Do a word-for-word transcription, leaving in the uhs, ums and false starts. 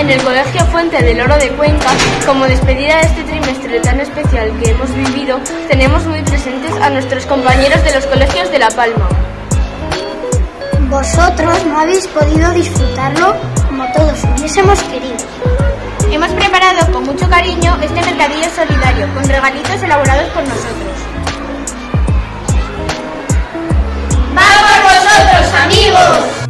en el Colegio Fuente del Oro de Cuenca, como despedida de este trimestre tan especial que hemos vivido, tenemos muy presentes a nuestros compañeros de los colegios de La Palma. Vosotros no habéis podido disfrutarlo como todos hubiésemos querido. Hemos preparado con mucho cariño este mercadillo solidario, con regalitos elaborados por nosotros. ¡Va por vosotros, amigos!